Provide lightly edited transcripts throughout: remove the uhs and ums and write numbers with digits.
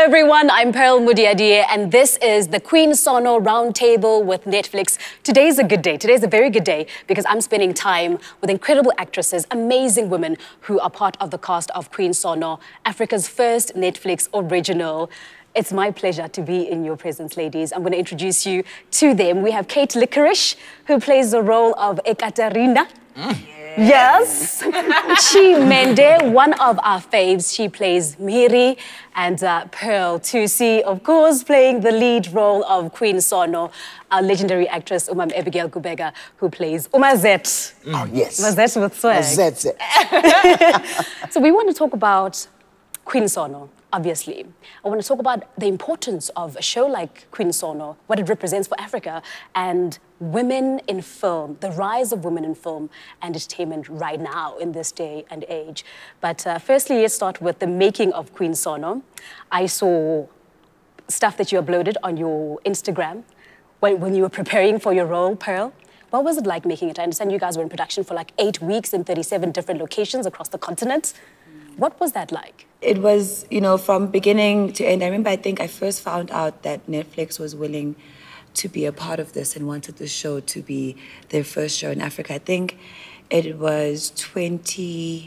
everyone, I'm Pearl Modiadie, and this is the Queen Sono Roundtable with Netflix. Today's a good day. Today's a very good day because I'm spending time with incredible actresses, amazing women who are part of the cast of Queen Sono, Africa's first Netflix original. It's my pleasure to be in your presence, ladies. I'm going to introduce you to them. We have Kate Licorice, who plays the role of Ekaterina. Yes. Chi Mende, one of our faves, she plays Miri, and Pearl Tusi, of course, playing the lead role of Queen Sono, our legendary actress Abigail Kubega, who plays Umazet. Oh, yes. Umazet with swag. Umazet. So we want to talk about Queen Sono, obviously. I want to talk about the importance of a show like Queen Sono, what it represents for Africa, and women in film, the rise of women in film and entertainment right now in this day and age. But firstly, let's start with the making of Queen Sono. I saw stuff that you uploaded on your Instagram when you were preparing for your role, Pearl. What was it like making it? I understand you guys were in production for like 8 weeks in 37 different locations across the continent. What was that like? It was, you know, from beginning to end. I remember, I think I first found out that Netflix was willing to be a part of this and wanted the show to be their first show in Africa. I think it was early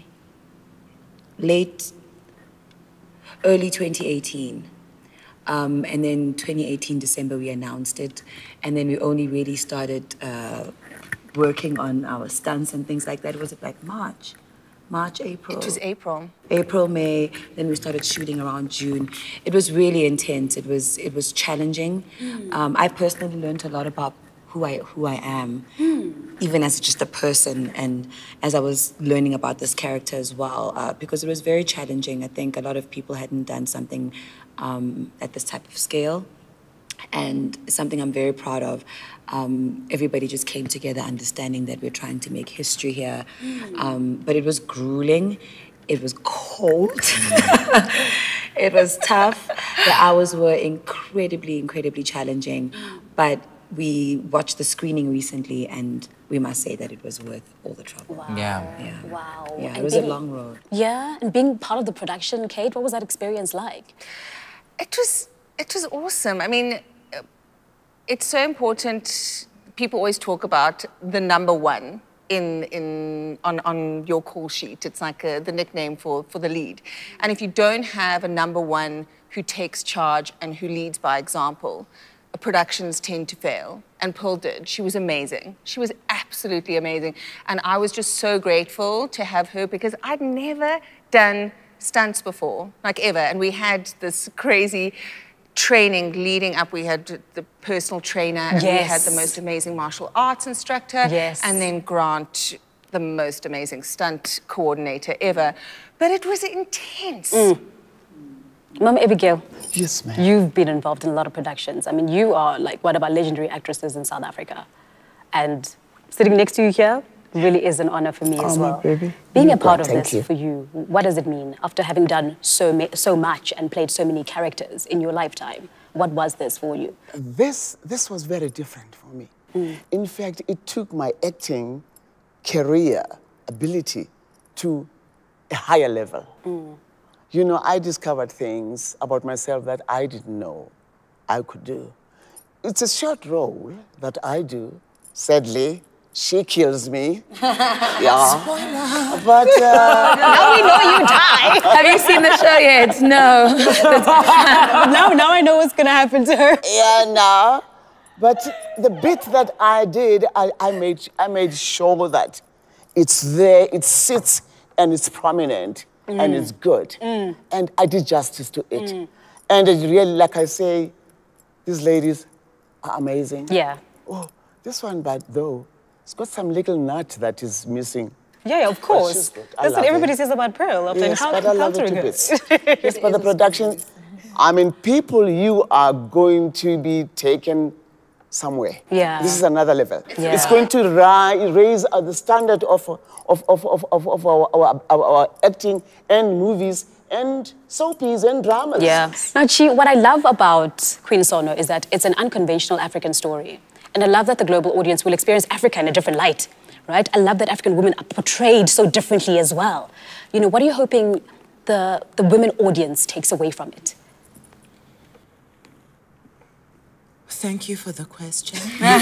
2018. And then 2018, December, we announced it. And then we only really started working on our stunts and things like that. It was like March, April. It was April. April, May, then we started shooting around June. It was really intense. It was challenging. I personally learned a lot about who I am, even as just a person, and as I was learning about this character as well, because it was very challenging. I think a lot of people hadn't done something at this type of scale, and something I'm very proud of. Everybody just came together understanding that we're trying to make history here. But it was grueling. It was cold. It was tough. The hours were incredibly, incredibly challenging. But we watched the screening recently, and we must say that it was worth all the trouble. Wow. Yeah. Wow. Yeah, it was a long road. Yeah, and being part of the production, Kate, what was that experience like? It was awesome. I mean, it's so important. People always talk about the number one on your call sheet. It's like the nickname for the lead. And if you don't have a number one who takes charge and who leads by example, productions tend to fail. And Pearl did. She was amazing. She was absolutely amazing. And I was just so grateful to have her because I'd never done stunts before, like ever. And we had this crazy training leading up. We had the personal trainer, and we had the most amazing martial arts instructor, and then Grant, the most amazing stunt coordinator ever. But it was intense. Mama Abigail. Yes, ma'am. You've been involved in a lot of productions. I mean, you are like one of our legendary actresses in South Africa. And sitting next to you here really is an honor for me as well. Baby. Being a part of this for you, what does it mean after having done so much and played so many characters in your lifetime? What was this for you? This was very different for me. In fact, it took my acting career ability to a higher level. You know, I discovered things about myself that I didn't know I could do. It's a short role that I do. Sadly, she kills me. Yeah. Spoiler. But now we know you die. Have you seen the show yet? No. now I know what's gonna happen to her. Yeah, no. But the bit that I did, I made sure that it's there, it sits, and it's prominent, and it's good. And I did justice to it. And it really, like I say, these ladies are amazing. Yeah. Oh, this one, but though, it's got some little nut that is missing. Yeah, of course. That's what everybody says about Pearl. Yes, but I love it a bit. Yes, but the production, I mean, people, you are going to be taken somewhere. Yeah. This is another level. Yeah. It's going to raise the standard of our acting and movies and soapies and dramas. Yeah. Now, Chi, what I love about Queen Sono is that it's an unconventional African story. And I love that the global audience will experience Africa in a different light, right? I love that African women are portrayed so differently as well. You know, what are you hoping the women audience takes away from it? Thank you for the question.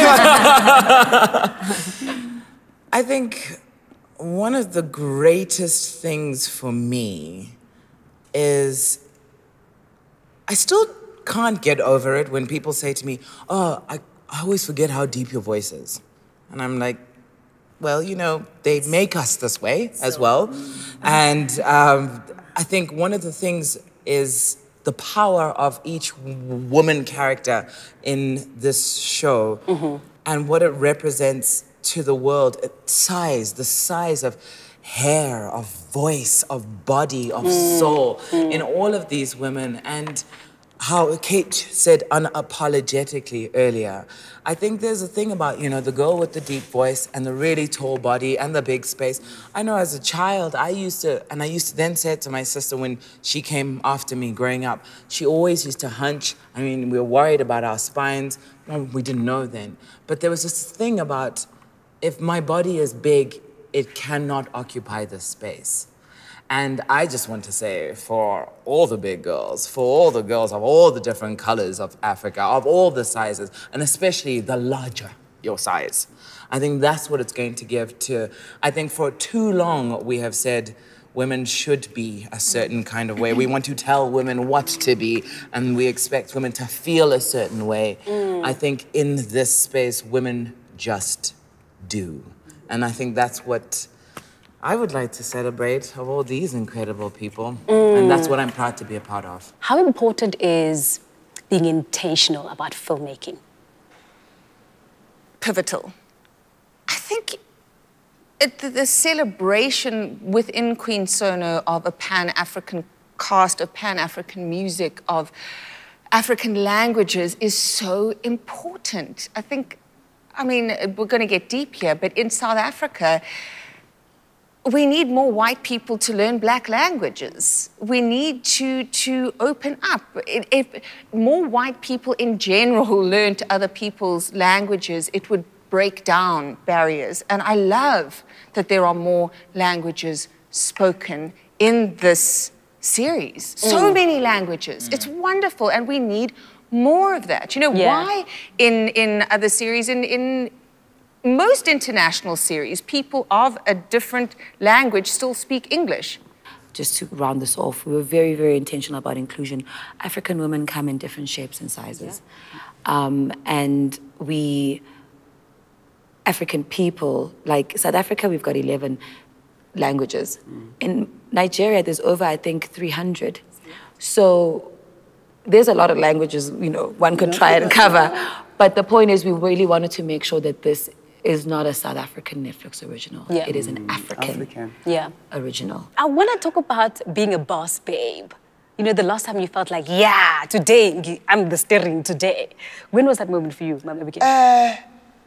I think one of the greatest things for me is I still can't get over it when people say to me, oh, I always forget how deep your voice is. And I'm like, well, you know, they make us this way as well. And I think one of the things is the power of each woman character in this show and what it represents to the world. The size of hair, of voice, of body, of soul in all of these women. And how Kate said unapologetically earlier, I think there's a thing about, you know, the girl with the deep voice and the really tall body and the big space. I know as a child, I used to then say it to my sister when she came after me growing up, she always used to hunch. I mean, we were worried about our spines. Well, we didn't know then. But there was this thing about, if my body is big, it cannot occupy this space. And I just want to say, for all the big girls, for all the girls of all the different colors of Africa, of all the sizes, and especially the larger your size, I think that's what it's going to give to, I think for too long we have said women should be a certain kind of way. We want to tell women what to be, and we expect women to feel a certain way. I think in this space, women just do. And I think that's what I would like to celebrate of all these incredible people. And that's what I'm proud to be a part of. How important is being intentional about filmmaking? Pivotal. I think the celebration within Queen Sono of a Pan-African cast, of Pan-African music, of African languages is so important. I think, I mean, we're going to get deep here, but in South Africa, we need more white people to learn Black languages. We need to open up. If more white people in general learned other people's languages, it would break down barriers. And I love that there are more languages spoken in this series. So many languages. It's wonderful, and we need more of that. You know, why in other series, in most international series, people of a different language still speak English. Just to round this off, we were very, very intentional about inclusion. African women come in different shapes and sizes. And we, African people, like South Africa, we've got 11 languages. In Nigeria, there's over, I think, 300. So there's a lot of languages, you know, one could try and cover. But the point is, we really wanted to make sure that this is not a South African Netflix original. It is an African original. I want to talk about being a boss babe. You know, the last time you felt like, yeah, today, I'm the steering today. When was that moment for you, Mama Abigail?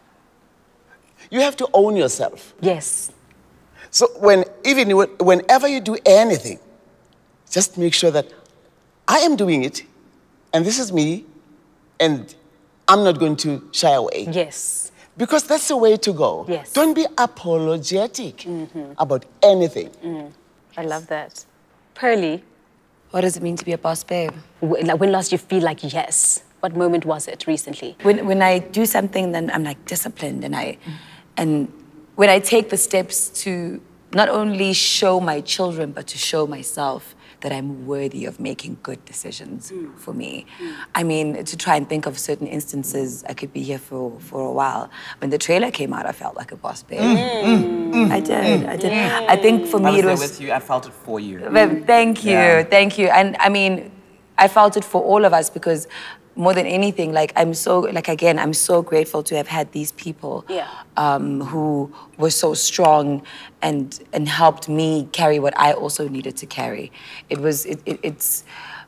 You have to own yourself. Yes. So whenever you do anything, just make sure that I am doing it, and this is me, and I'm not going to shy away. Yes. Because that's the way to go. Yes. Don't be apologetic about anything. I love that. Pearly. What does it mean to be a boss babe? When last you feel like yes? What moment was it recently? When I do something, then I'm like disciplined, and when I take the steps to not only show my children, but to show myself that I'm worthy of making good decisions for me. I mean, to try and think of certain instances, I could be here for a while. When the trailer came out, I felt like a boss babe. I did. I think for me it was... I was there with you, I felt it for you. Thank you, thank you. And I mean, I felt it for all of us because more than anything, like I'm so grateful to have had these people who were so strong and helped me carry what I also needed to carry. It's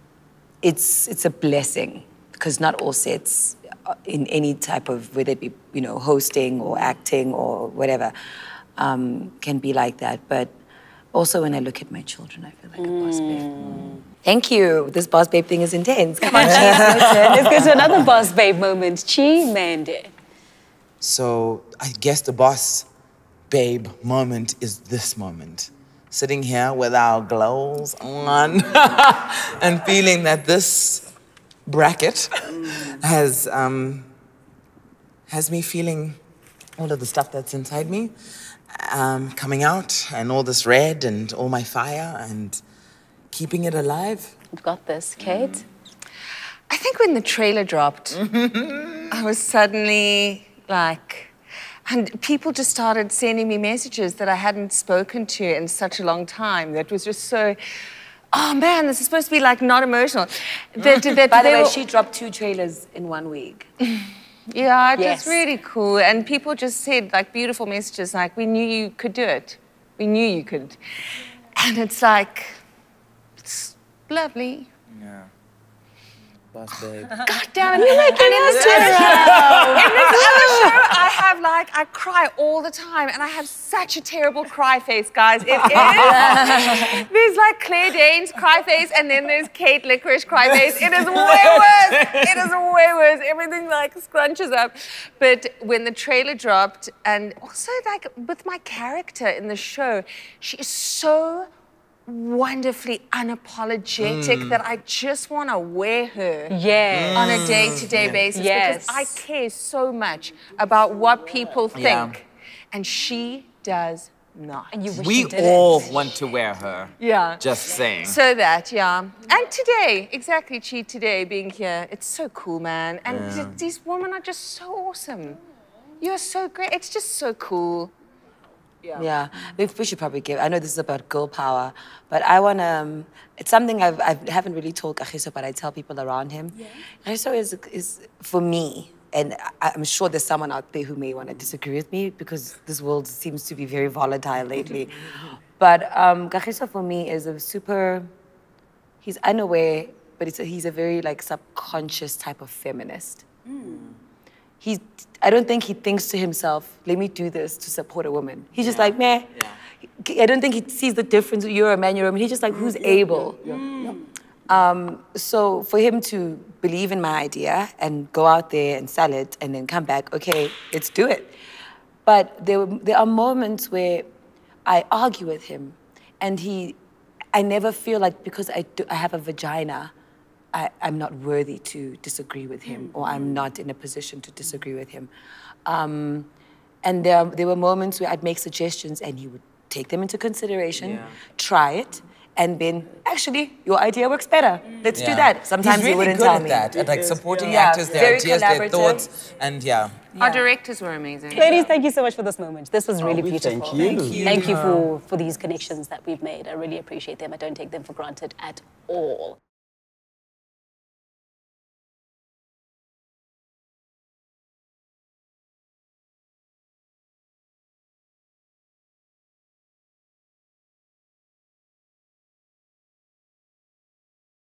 a blessing because not all sets in any type of, whether it be, you know, hosting or acting or whatever, can be like that. But also when I look at my children, I feel like a boss babe. Thank you. This boss babe thing is intense. Come on, Let's go to another boss babe moment. Chimende. So I guess the boss babe moment is this moment. Sitting here with our glows on and feeling that this bracket has me feeling all of the stuff that's inside me coming out, and all this red and all my fire and keeping it alive. You've got this, Kate. I think when the trailer dropped, I was suddenly like, and people just started sending me messages that I hadn't spoken to in such a long time. That was just so, oh man, this is supposed to be like not emotional. By the way, she dropped 2 trailers in 1 week. Yeah, Yes. just really cool. And people just said like beautiful messages like, we knew you could do it. We knew you could. And it's like, it's lovely. Yeah. Boss babe. God damn it. You're making in this other show, I have like, I cry all the time, and I have such a terrible cry face, guys. It is. There's like Claire Danes cry face, and then there's Kate Licorice cry face. It is way worse. It is way worse. Everything like scrunches up. But when the trailer dropped, and also like with my character in the show, she is so wonderfully unapologetic that I just want to wear her on a day-to-day basis because I care so much about what people think, and she does not. And you wish We you didn't. all want to wear her. Yeah. Just saying. So that, and today, exactly, Chi, today being here, it's so cool, man. And these women are just so awesome. You're so great. It's just so cool. Yeah, we should probably give. I know this is about girl power, but I want to. It's something I haven't really told Kagiso, but I tell people around him. Kagiso is for me, and I'm sure there's someone out there who may want to disagree with me because this world seems to be very volatile lately. But Kagiso for me is a super. He's unaware, but he's a very like subconscious type of feminist. I don't think he thinks to himself, let me do this to support a woman. He's just like, meh. I don't think he sees the difference. You're a man, you're a woman. He's just like, who's able? So for him to believe in my idea and go out there and sell it and then come back, okay, let's do it. But there are moments where I argue with him, and I never feel like because I have a vagina, I'm not worthy to disagree with him, or I'm not in a position to disagree with him. And there were moments where I'd make suggestions and he would take them into consideration, try it, and then, actually, your idea works better. Let's do that. Sometimes He's he really wouldn't good tell at me. that, at like supporting Yeah, actors, their very ideas, their collaborative. thoughts, and Our directors were amazing. Ladies, thank you so much for this moment. This was really beautiful. Thank you. Thank you for these connections that we've made. I really appreciate them. I don't take them for granted at all.